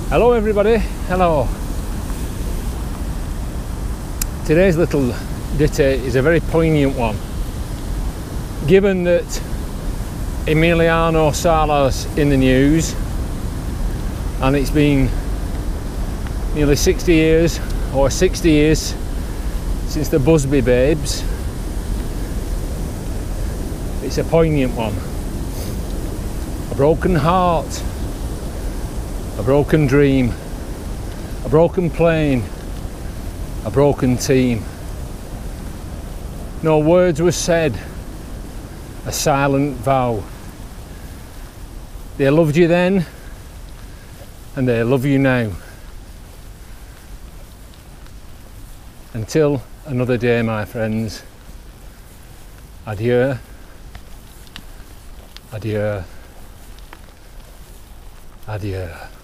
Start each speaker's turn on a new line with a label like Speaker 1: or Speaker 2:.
Speaker 1: Hello everybody, hello. Today's little ditty is a very poignant one. Given that Emiliano Sala's in the news and it's been nearly 60 years or 60 years since the Busby Babes, it's a poignant one. A broken heart, a broken dream, a broken plane, a broken team. No words were said, a silent vow. They loved you then, and they love you now. Until another day, my friends. Adieu, adieu, adieu.